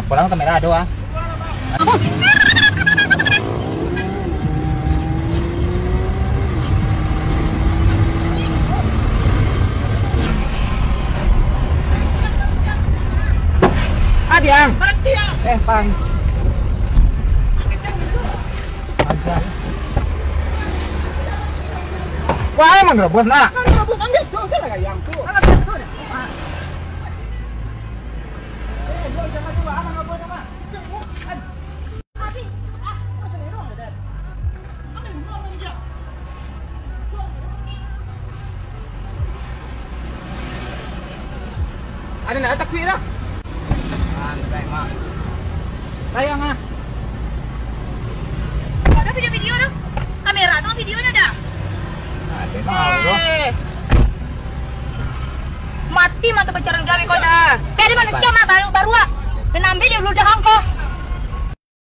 pulang kamera doang. Adiang. Pang. Wah, emang ngerobos nak? Ngerobos kan biasa, saya nggak yang tuh. Ada nak tak kuih dah? Baik mak. Sayang ah. Ada video-video dah. Kamera tu videonya dah. Ada mau. Mati mata pacaran gawe kau dah. Kayak di mana sih mah baru ah. Dan ambil dia belum dah angko.